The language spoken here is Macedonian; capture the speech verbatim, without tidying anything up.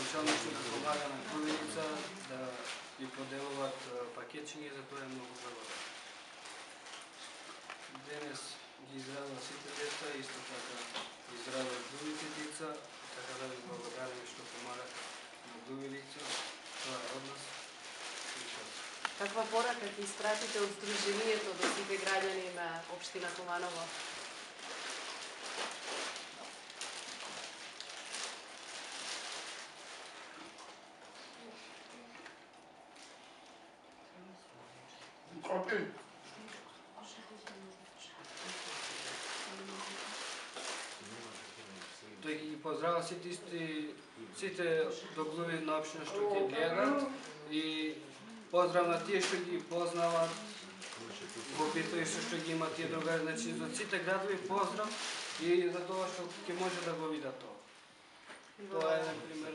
началничот помага на Груевица да ги поделуваат пакетчиња, за тоа е многу благодарен. Денес ги израдува сите деца, исто така израдува другите деца, така да ви благодарим што помагате на Груевица. Тоа е од нас. Каква порака ќе испратите од Сдруженијето до сите граѓани на општина Куманово? Окей. Тој ги поздрава сите исти, сите доглуви на општина што ќе гледат и поздрав на тие што ги познават, во Битоли што ги имат тие другари, значи за сите градови поздрав и за тоа што ќе може да го видат тоа. Тоа е, например,